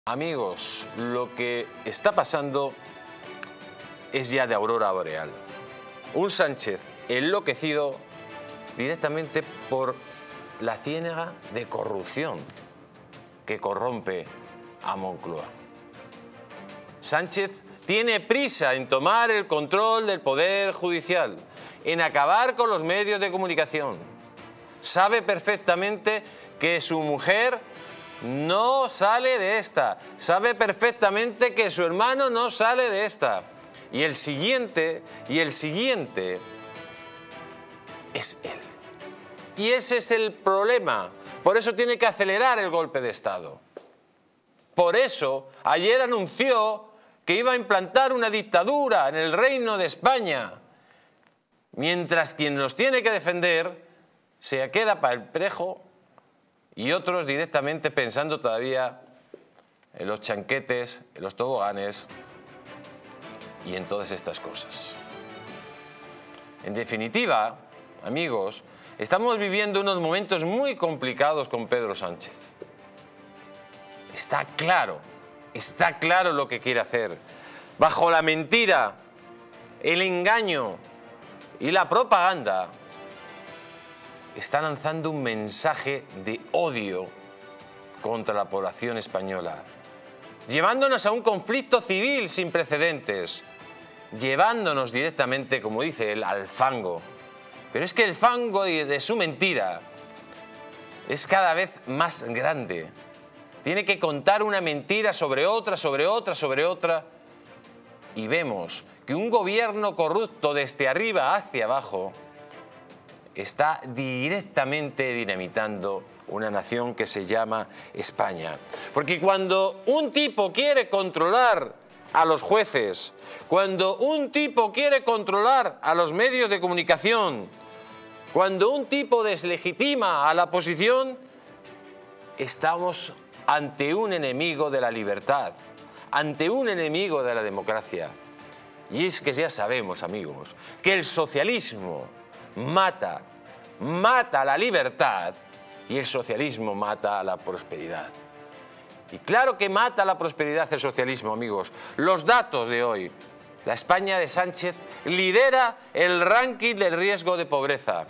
Amigos, lo que está pasando es ya de aurora boreal. Un Sánchez enloquecido directamente por la ciénaga de corrupción que corrompe a Moncloa. Sánchez tiene prisa en tomar el control del Poder Judicial, en acabar con los medios de comunicación. Sabe perfectamente que su mujer no sale de esta. Sabe perfectamente que su hermano no sale de esta. Y el siguiente es él. Y ese es el problema. Por eso tiene que acelerar el golpe de Estado. Por eso ayer anunció que iba a implantar una dictadura en el Reino de España. Mientras quien nos tiene que defender se queda para el prejo y otros directamente pensando todavía en los chanquetes, en los toboganes y en todas estas cosas. En definitiva, amigos, estamos viviendo unos momentos muy complicados con Pedro Sánchez. Está claro lo que quiere hacer. Bajo la mentira, el engaño y la propaganda, está lanzando un mensaje de odio contra la población española, llevándonos a un conflicto civil sin precedentes, llevándonos directamente, como dice él, al fango. Pero es que el fango de su mentira es cada vez más grande. Tiene que contar una mentira sobre otra, sobre otra, sobre otra. Y vemos que un gobierno corrupto desde arriba hacia abajo está directamente dinamitando una nación que se llama España. Porque cuando un tipo quiere controlar a los jueces, cuando un tipo quiere controlar a los medios de comunicación, cuando un tipo deslegitima a la oposición, estamos ante un enemigo de la libertad, ante un enemigo de la democracia. Y es que ya sabemos, amigos, que el socialismo mata la libertad y el socialismo mata la prosperidad. Y claro que mata la prosperidad el socialismo, amigos. Los datos de hoy. La España de Sánchez lidera el ranking del riesgo de pobreza.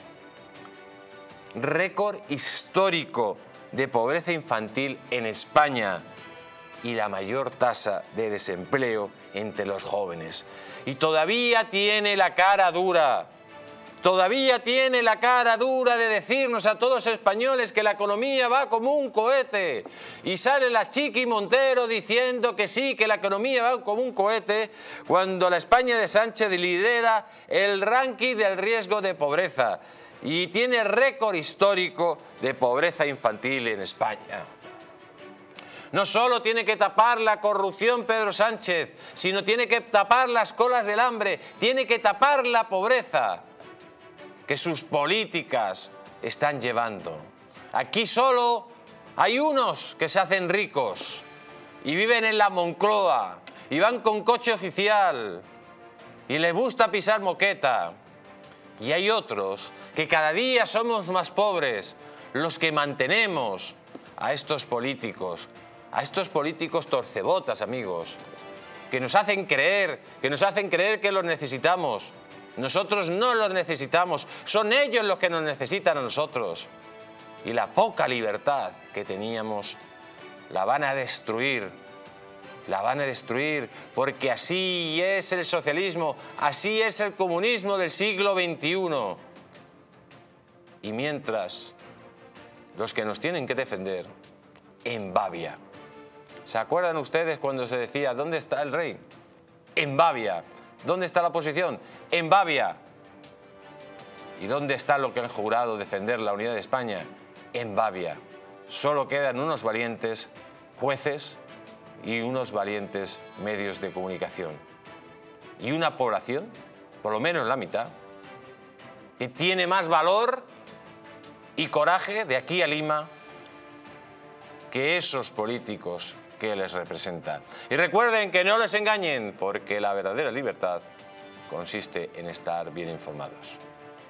Récord histórico de pobreza infantil en España y la mayor tasa de desempleo entre los jóvenes. Y todavía tiene la cara dura. Todavía tiene la cara dura de decirnos a todos los españoles que la economía va como un cohete. Y sale la Chiqui Montero diciendo que sí, que la economía va como un cohete, cuando la España de Sánchez lidera el ranking del riesgo de pobreza y tiene récord histórico de pobreza infantil en España. No solo tiene que tapar la corrupción Pedro Sánchez, sino tiene que tapar las colas del hambre, tiene que tapar la pobreza que sus políticas están llevando. Aquí solo hay unos que se hacen ricos y viven en la Moncloa y van con coche oficial y les gusta pisar moqueta. Y hay otros que cada día somos más pobres, los que mantenemos a estos políticos torcebotas, amigos, que nos hacen creer que los necesitamos. Nosotros no los necesitamos, son ellos los que nos necesitan a nosotros. Y la poca libertad que teníamos la van a destruir. La van a destruir porque así es el socialismo, así es el comunismo del siglo XXI. Y mientras los que nos tienen que defender, en Babia. ¿Se acuerdan ustedes cuando se decía ¿dónde está el rey? En Babia. ¿Dónde está la oposición? En Babia. ¿Y dónde está lo que han jurado defender la unidad de España? En Babia. Solo quedan unos valientes jueces y unos valientes medios de comunicación. Y una población, por lo menos la mitad, que tiene más valor y coraje de aquí a Lima que esos políticos que les representan. Y recuerden que no les engañen, porque la verdadera libertad consiste en estar bien informados.